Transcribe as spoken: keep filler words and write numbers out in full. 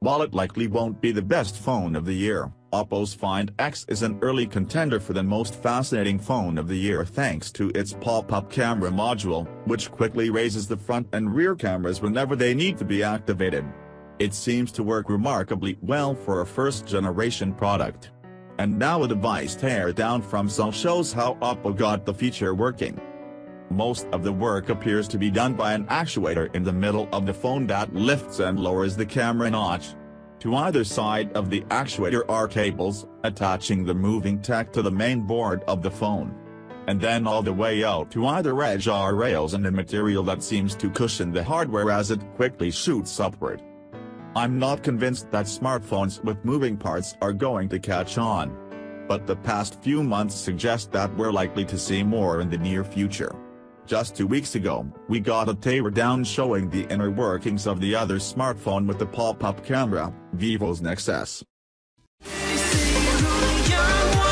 While it likely won't be the best phone of the year, Oppo's Find X is an early contender for the most fascinating phone of the year thanks to its pop-up camera module, which quickly raises the front and rear cameras whenever they need to be activated. It seems to work remarkably well for a first-generation product. And now a device teardown from Seoul shows how Oppo got the feature working. Most of the work appears to be done by an actuator in the middle of the phone that lifts and lowers the camera notch. To either side of the actuator are cables, attaching the moving tech to the main board of the phone. And then all the way out to either edge are rails and a material that seems to cushion the hardware as it quickly shoots upward. I'm not convinced that smartphones with moving parts are going to catch on. But the past few months suggest that we're likely to see more in the near future. Just two weeks ago, we got a teardown showing the inner workings of the other smartphone with the pop-up camera, Vivo's Nexus.